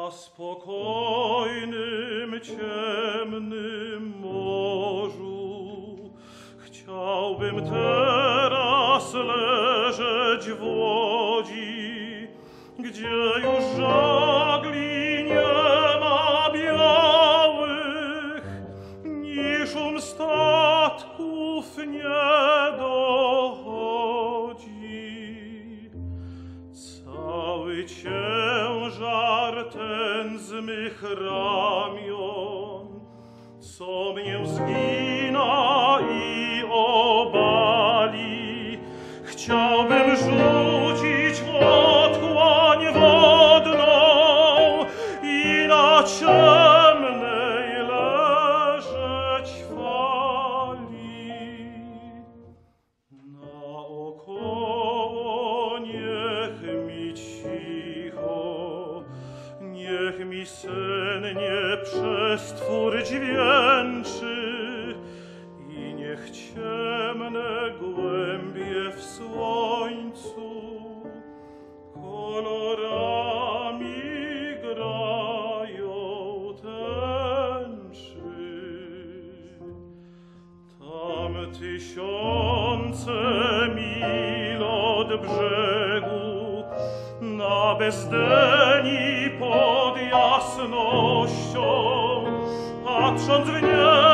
Na spokojnym, ciemnym morzu chciałbym teraz leżeć w łodzi, gdzie już żagli nie ma białych, ni szum statków nie dochodzi. Cały ciężar ten z mych ramion, co mnie zgina i obali, chciałbym rzucić w otchłań wodną i na ciemnej leżeć fali. Naokoło niech mi cicho, niech mi sennie przestwór dźwięczy i niech ciemne głębie w słońcu kolorami grają tęczy. Tam tysiące mil od brzegu na bezdeni pod jasnością, patrząc w niebo